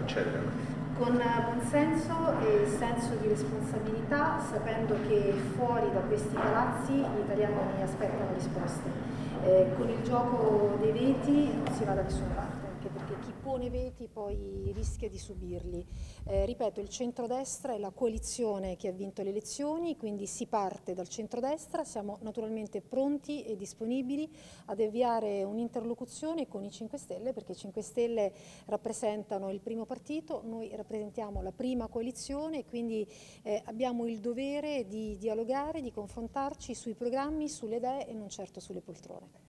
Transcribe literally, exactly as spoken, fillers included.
accedere? Con buonsenso e senso di responsabilità, sapendo che fuori da questi palazzi gli italiani aspettano risposte. Eh, con il gioco dei veti non si va da nessuna parte, anche perché chi pone veti poi rischia di subirli. Eh, ripeto, il centrodestra è la coalizione che ha vinto le elezioni, quindi si parte dal centrodestra, siamo naturalmente pronti e disponibili ad avviare un'interlocuzione con i cinque Stelle, perché i cinque Stelle rappresentano il primo partito, noi rappresentiamo la prima coalizione e quindi eh, abbiamo il dovere di dialogare, di confrontarci sui programmi, sulle idee e non certo sulle poltrone.